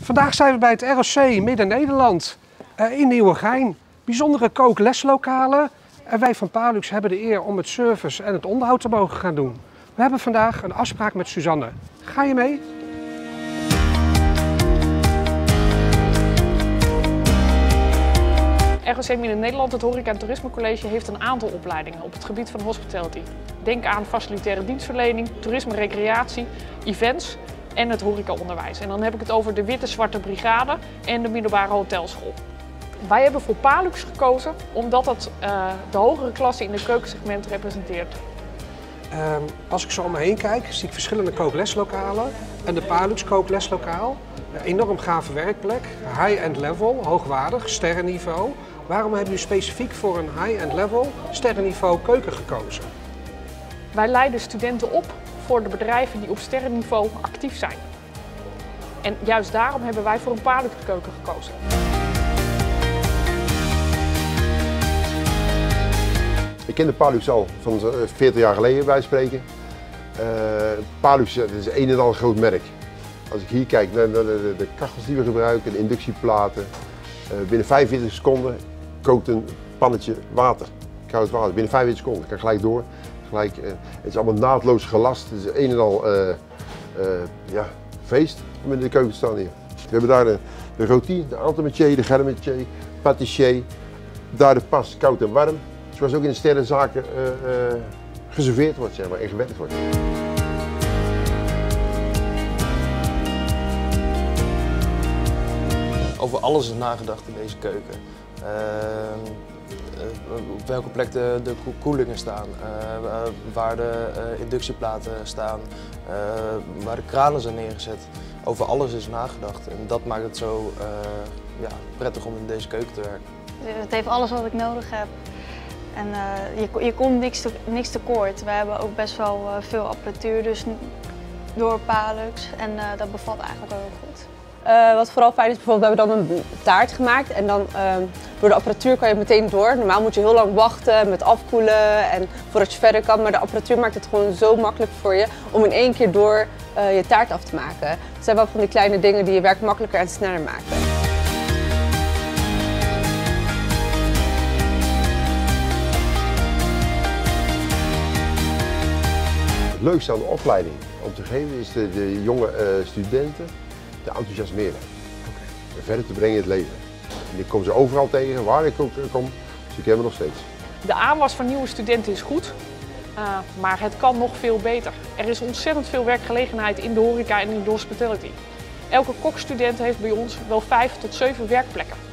Vandaag zijn we bij het ROC Midden-Nederland in Nieuwegein. Bijzondere kookleslokalen. En wij van Palux hebben de eer om het service en het onderhoud te mogen gaan doen. We hebben vandaag een afspraak met Suzanne. Ga je mee? ROC Midden-Nederland, het Horeca en Toerisme College, heeft een aantal opleidingen op het gebied van hospitality. Denk aan facilitaire dienstverlening, toerisme, recreatie, events en het horecaonderwijs. En dan heb ik het over de Witte-Zwarte Brigade en de middelbare hotelschool. Wij hebben voor Palux gekozen omdat het de hogere klasse in het keukensegment representeert. Als ik zo om me heen kijk, zie ik verschillende kookleslokalen. En de Palux kookleslokaal, een enorm gave werkplek, high-end level, hoogwaardig, sterrenniveau. Waarom hebben jullie specifiek voor een high-end level, sterrenniveau keuken gekozen? Wij leiden studenten op voor de bedrijven die op sterrenniveau actief zijn. En juist daarom hebben wij voor een Palux keuken gekozen. Ik ken de Palux al van 40 jaar geleden bij spreken. Palux is een en al groot merk. Als ik hier kijk naar de kachels die we gebruiken, de inductieplaten. Binnen 45 seconden kookt een pannetje water, koud water. Binnen 45 seconden, kan gelijk door. Het is allemaal naadloos gelast. Het is een en al feest om in de keuken te staan hier. We hebben daar de rôti, de entremetier, de garmetier, pâtissier. Daar de pas koud en warm. Zoals ook in de sterrenzaken geserveerd wordt, zeg maar, en gewerkt wordt. Over alles is nagedacht in deze keuken. Op welke plek de koelingen staan, waar de inductieplaten staan, waar de kranen zijn neergezet. Over alles is nagedacht en dat maakt het zo prettig om in deze keuken te werken. Het heeft alles wat ik nodig heb. En je komt niks tekort. We hebben ook best wel veel apparatuur dus door Palux en dat bevalt eigenlijk wel heel goed. Wat vooral fijn is, bijvoorbeeld we hebben dan een taart gemaakt en dan door de apparatuur kan je meteen door. Normaal moet je heel lang wachten met afkoelen en voordat je verder kan, maar de apparatuur maakt het gewoon zo makkelijk voor je om in één keer door je taart af te maken. Het zijn wel van die kleine dingen die je werk makkelijker en sneller maken. Het leukste aan de opleiding om te geven is de jonge studenten te enthousiasmeren. En verder te brengen in het leven. En ik kom ze overal tegen, waar ik ook kom, dus ik ken me nog steeds. De aanwas van nieuwe studenten is goed, maar het kan nog veel beter. Er is ontzettend veel werkgelegenheid in de horeca en in de hospitality. Elke kokstudent heeft bij ons wel 5 tot 7 werkplekken.